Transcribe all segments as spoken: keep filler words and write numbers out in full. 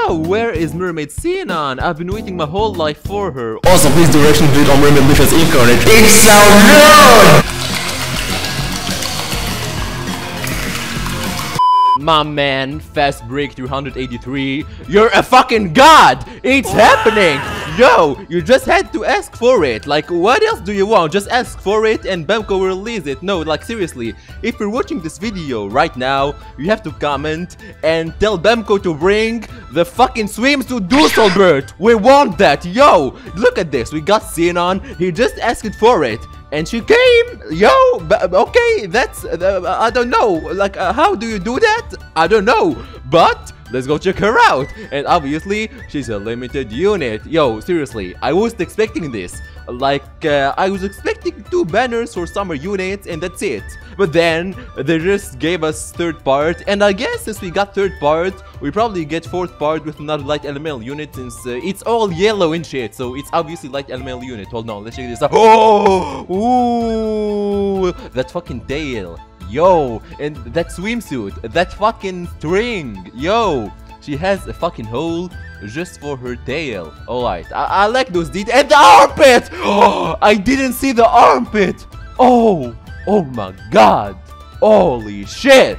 Yo, where is Mermaid Xenon? I've been waiting my whole life for her. Also, please direction video on Mermaid Leafe's incarnate. It's so good! My man, Fast Break three eighty-three, you're a fucking god! It's happening! Yo, you just had to ask for it. Like, what else do you want? Just ask for it and Bemco will release it. No, like seriously, if you're watching this video right now, you have to comment and tell Bemco to bring the fucking swimsuit Dusselbert. We want that. Yo, look at this. We got Xenon. He just asked for it. And she came, yo, okay, that's, uh, I don't know, like, uh, how do you do that? I don't know, but let's go check her out. And obviously, she's a limited unit. Yo, seriously, I wasn't expecting this. Like, uh, I was expecting two banners for summer units and that's it. But then, they just gave us third part, and I guess since we got third part, we probably get fourth part with another light L M L unit since uh, it's all yellow and shit, so it's obviously light L M L unit. Hold on, let's check this out. Oh! Ooh! That fucking tail. Yo! And that swimsuit. That fucking string. Yo! She has a fucking hole just for her tail. Alright, I, I like those details. And the armpit! Oh! I didn't see the armpit! Oh! Oh my god! Holy shit!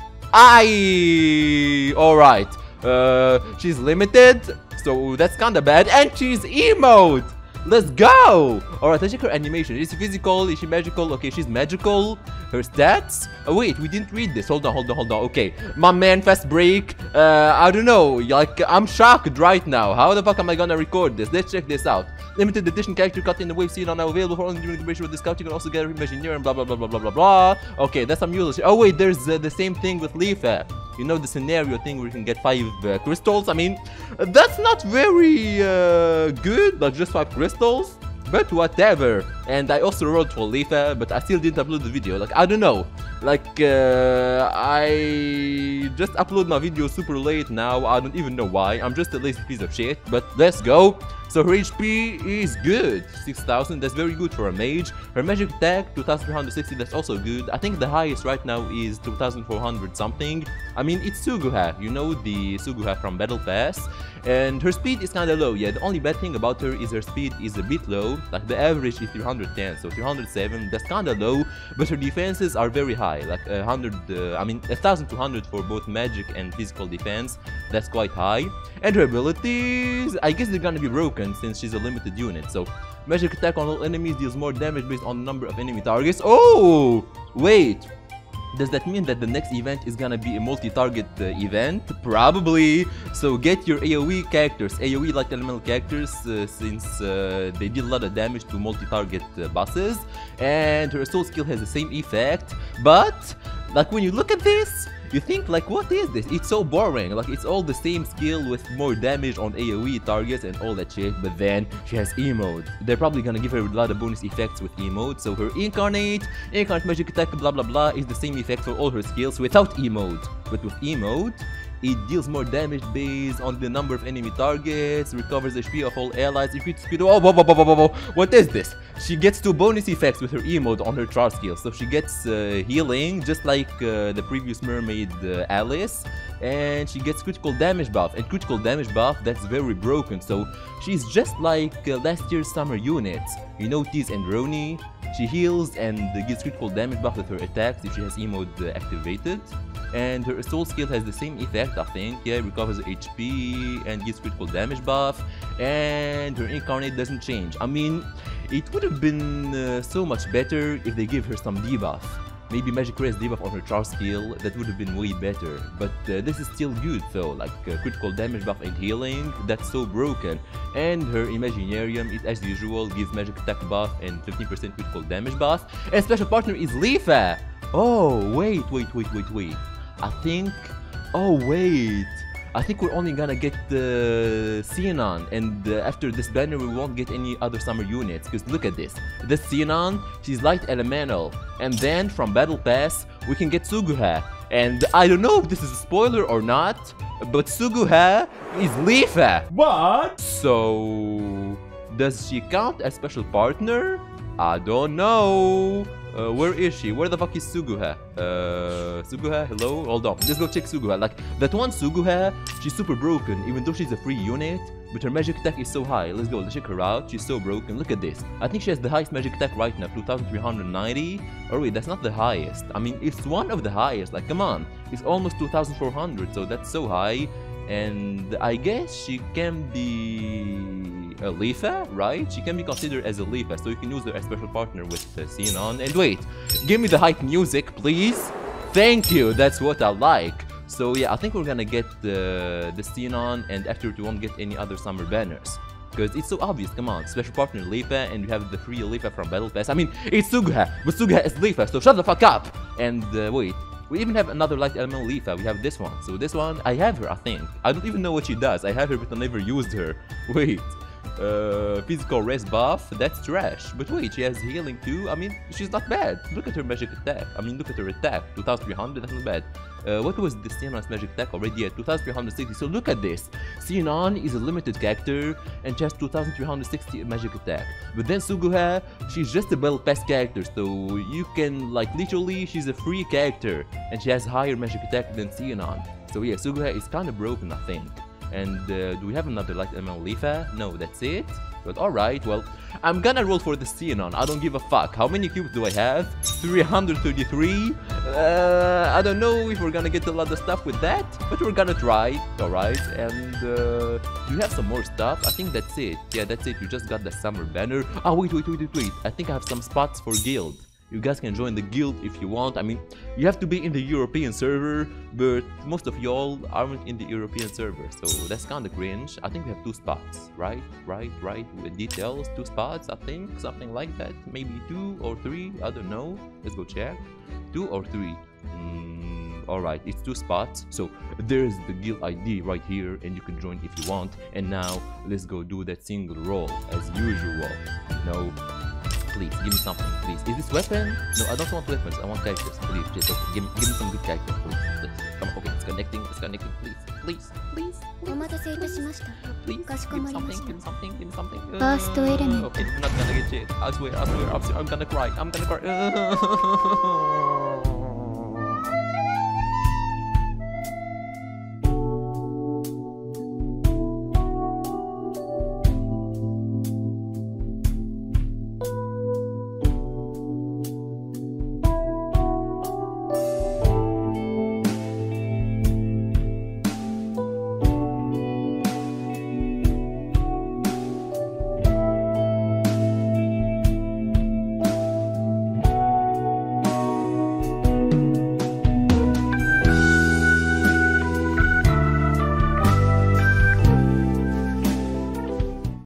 I. Alright. Uh, she's limited, so that's kinda bad. And she's emote! Let's go! Alright, let's check her animation. Is she physical? Is she magical? Okay, she's magical. Her stats? Oh, wait, we didn't read this. Hold on, hold on, hold on. Okay, my man, Fast Break. Uh, I don't know. Like, I'm shocked right now. How the fuck am I gonna record this? Let's check this out. Limited edition character cut in the wave scene are now available for only during the duration of this count. You can also get a Imagineer and blah blah blah blah blah blah blah. Okay, that's some usual shit. Oh wait, there's uh, the same thing with Leafa. You know the scenario thing where you can get five uh, crystals. I mean, that's not very uh, good, but just five crystals. But whatever. And I also wrote for Leafa, but I still didn't upload the video. Like, I don't know. Like, uh, I just upload my video super late now. I don't even know why. I'm just a lazy piece of shit. But let's go. So her H P is good, six thousand, that's very good for a mage. Her magic attack, two thousand three hundred sixty, that's also good. I think the highest right now is two thousand four hundred something. I mean, it's Suguha, you know, the Suguha from Battle Pass. And her speed is kinda low, yeah, the only bad thing about her is her speed is a bit low. Like, the average is three hundred ten, so three hundred seven, that's kinda low. But her defenses are very high, like one hundred, uh, I mean, one thousand two hundred for both magic and physical defense. That's quite high. And her abilities, I guess they're gonna be broken since she's a limited unit. So magic attack on all enemies deals more damage based on the number of enemy targets. Oh wait, does that mean that the next event is gonna be a multi-target uh, event? Probably. So get your A O E characters, A O E like elemental characters, uh, since uh, they deal a lot of damage to multi-target uh, bosses. And her assault skill has the same effect, but like when you look at this, you think like, what is this? It's so boring. Like, it's all the same skill with more damage on A O E targets and all that shit. But then she has emote. They're probably gonna give her a lot of bonus effects with emote. So her incarnate, incarnate magic attack, blah blah blah, is the same effect for all her skills without emote. But with emote, it deals more damage based on the number of enemy targets, recovers H P of all allies, increases speed. Oh, whoa, whoa, whoa, whoa, whoa. What is this? She gets two bonus effects with her emote on her char skill. So she gets uh, healing, just like uh, the previous mermaid uh, Alice. And she gets critical damage buff. And critical damage buff, that's very broken. So she's just like uh, last year's summer units. You know, Tiz and Roni. She heals and uh, gives critical damage buff with her attacks if she has emote uh, activated. And her assault skill has the same effect, I think. Yeah, recovers H P and gives critical damage buff. And her incarnate doesn't change. I mean, it would have been uh, so much better if they gave her some debuff. Maybe Magic Race debuff on her char skill, that would have been way better. But uh, this is still good though, like uh, critical damage buff and healing, that's so broken. And her Imaginarium, it as usual gives magic attack buff and fifteen percent critical damage buff. And special partner is Leafa! Oh, wait, wait, wait, wait, wait. I think... Oh, wait. I think we're only gonna get the Xenon, and uh, after this banner we won't get any other summer units, because look at this. This Xenon, she's light elemental, and then from Battle Pass we can get Suguha. And I don't know if this is a spoiler or not, but Suguha is Leafa. What? So... does she count as special partner? I don't know. Uh, where is she? Where the fuck is Suguha? Uh, Suguha, hello? Hold on. Let's go check Suguha. Like, that one Suguha, she's super broken, even though she's a free unit, but her magic attack is so high. Let's go, let's check her out. She's so broken. Look at this. I think she has the highest magic attack right now, two thousand three hundred ninety. Oh wait, that's not the highest. I mean, it's one of the highest. Like, come on. It's almost two thousand four hundred, so that's so high. And I guess she can be a Leafa, right? She can be considered as a Leafa, so you can use her as special partner with uh, Xenon. And wait, give me the hype music, please. Thank you, that's what I like. So yeah, I think we're gonna get the, the Xenon, and after it we won't get any other summer banners. Because it's so obvious, come on, special partner Leafa, and you have the free Leafa from Battle Pass. I mean, it's Suguha, but Suguha is Leafa, so shut the fuck up! And uh, wait, we even have another light elemental Leafa. We have this one. So this one, I have her, I think. I don't even know what she does. I have her, but I never used her. Wait. Uh, physical rest buff, that's trash. But wait, she has healing too. I mean, she's not bad. Look at her magic attack. I mean, look at her attack. two thousand three hundred, that's not bad. Uh, what was the Xenon's magic attack already at? two thousand three hundred sixty. So look at this. Xenon is a limited character and she has two thousand three hundred sixty magic attack. But then Suguha, she's just a battle pass character. So you can, like, literally, she's a free character and she has higher magic attack than Xenon. So yeah, Suguha is kind of broken, I think. And uh, do we have another light elemental Leafa? No, that's it. But alright, well, I'm gonna roll for the Xenon. I don't give a fuck. How many cubes do I have? three hundred thirty-three? Uh, I don't know if we're gonna get a lot of stuff with that, but we're gonna try. Alright, and uh, do you have some more stuff? I think that's it. Yeah, that's it. You just got the summer banner. Oh, wait, wait, wait, wait, wait. I think I have some spots for guild. You guys can join the guild if you want. I mean, you have to be in the European server, but most of y'all aren't in the European server, so that's kind of cringe. I think we have two spots, right? Right, right, with details, two spots, I think, something like that. Maybe two or three, I don't know. Let's go check. Two or three. Mm, Alright, it's two spots. So there's the guild I D right here, and you can join if you want. And now, let's go do that single roll, as usual. No. Please, give me something, please. Is this weapon? No, I don't want weapons. I want characters. Please, just okay. give, me, give me some good characters, please. Please. Come on, okay, it's connecting, it's connecting. Please, please, please. Please, please. Give me something, give me something, give me something. Uh, okay, I'm not gonna get shit. I swear, I swear, I'm, I'm gonna cry. I'm gonna cry.